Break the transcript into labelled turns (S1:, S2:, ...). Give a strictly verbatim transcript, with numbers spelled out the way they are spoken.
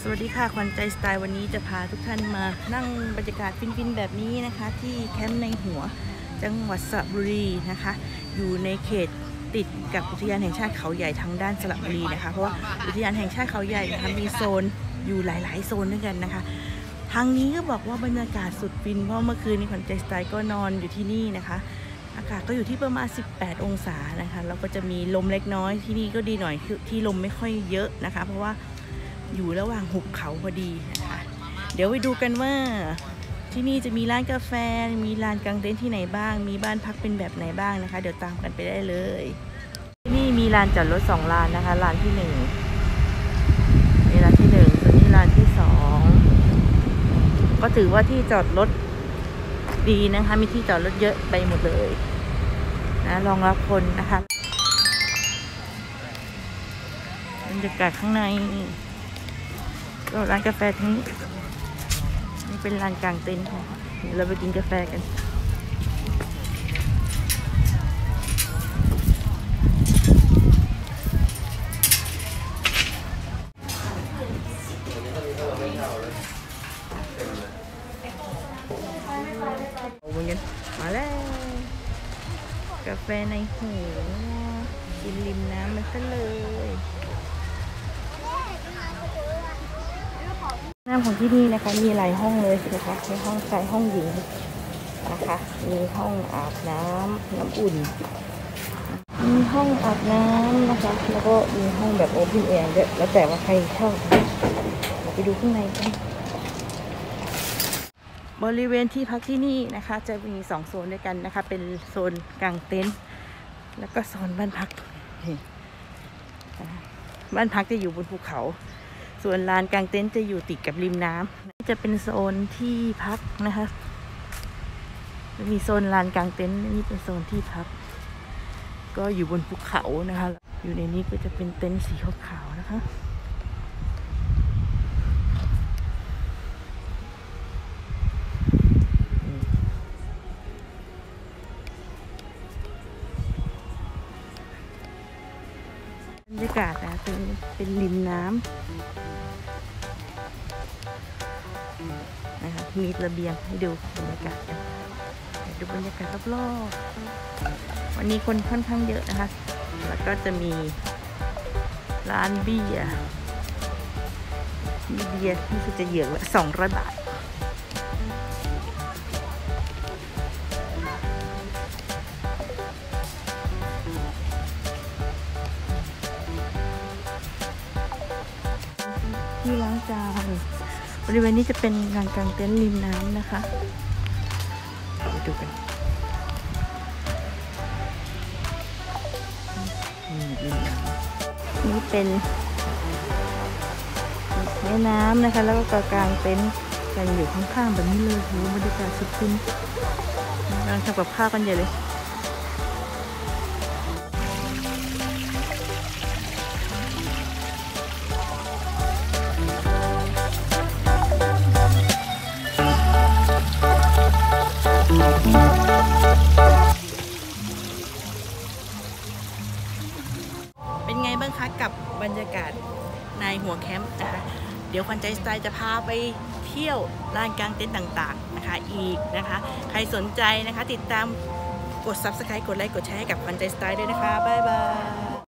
S1: สวัสดีค่ะขวัญใจสไตล์วันนี้จะพาทุกท่านมานั่งบรรยากาศฟินๆแบบนี้นะคะที่แคมป์ในหัวจังหวัดสระบุรีนะคะอยู่ในเขตติดกับอุทยานแห่งชาติเขาใหญ่ทางด้านสระบุรีนะคะเพราะว่าอุทยานแห่งชาติเขาใหญ่นะคะมีโซนอยู่หลายๆโซนด้วยกันนะคะทางนี้ก็บอกว่าบรรยากาศสุดฟินเพราะเมื่อคืนนี้ขวัญใจสไตล์ก็นอนอยู่ที่นี่นะคะอากาศก็อยู่ที่ประมาณสิบแปดองศานะคะแล้วก็จะมีลมเล็กน้อยที่นี่ก็ดีหน่อยคือที่ลมไม่ค่อยเยอะนะคะเพราะว่าอยู่ระหว่างหุบเขาพอดีนะคะเดี๋ยวไปดูกันว่าที่นี่จะมีร้านกาแฟมีลานกางเต็นท์ที่ไหนบ้างมีบ้านพักเป็นแบบไหนบ้างนะคะเดี๋ยวตามกันไปได้เลยที่นี่มีลานจอดรถสองลานนะคะลานที่หนึ่งนี่ลานที่หนึ่งส่วนนี้ลานที่สองก็ถือว่าที่จอดรถดีนะคะมีที่จอดรถเยอะไปหมดเลยนะรองรับคนนะคะบรรยากาศข้างในก็ร้านกาแฟทั้งนี้นี่เป็นลานกลางเต็นท์ค่ะเดี๋ยวเราไปกินกาแฟกันมาแล้วกาแฟในหูกินริมน้ำมันซะเลยน้ำของที่นี่นะคะมีหลายห้องเลยนะคะมีห้องชายห้องหญิงนะคะมีห้องอาบน้ำน้ำอุ่นมีห้องอาบน้ำนะคะแล้วก็มีห้องแบบโอเพนแอร์ด้วยแล้วแต่ว่าใครชอบไปดูข้างในกันบริเวณที่พักที่นี่นะคะจะมีสองโซนด้วยกันนะคะเป็นโซนกางเต็นท์แล้วก็โซนบ้านพักบ้านพักจะอยู่บนภูเขาส่วนลานกางเต็นท์จะอยู่ติดกับริมน้ำจะเป็นโซนที่พักนะคะมีโซนลานกางเต็นท์นี่เป็นโซนที่พักก็อยู่บนภูเขานะคะอยู่ในนี้ก็จะเป็นเต็นท์สีขาวๆนะคะบรรยากาศนะเป็นเป็นริมน้ำนะคะมีระเบียงให้ดูบรรยากาศกันดูบรรยากาศรอบๆวันนี้คนค่อนข้างเยอะนะคะแล้วก็จะมีร้านเบียร์มีเบียร์ที่จะเหยือกละสองร้อยบาทที่ล้างจานบริเวณนี้จะเป็นลานกางเต็นท์ริมน้ำนะคะไปดูกันนี่เป็นแม่น้ำนะคะแล้วก็กางเต็นท์กันอยู่ข้างๆแบบนี้เลยโหบรรยากาศสุดฟินกำลังทำกับข้าวกันใหญ่เลยเป็นไงบ้างคะกับบรรยากาศในหัวแคมป์นะคะเดี๋ยวขวัญใจสไตล์จะพาไปเที่ยวลานกางเต็นท์ต่างๆนะคะอีกนะคะใครสนใจนะคะติดตามกด ซับสไครบ์ กดไลค์กดแชร์ให้กับขวัญใจสไตล์ด้วยนะคะบ๊ายบาย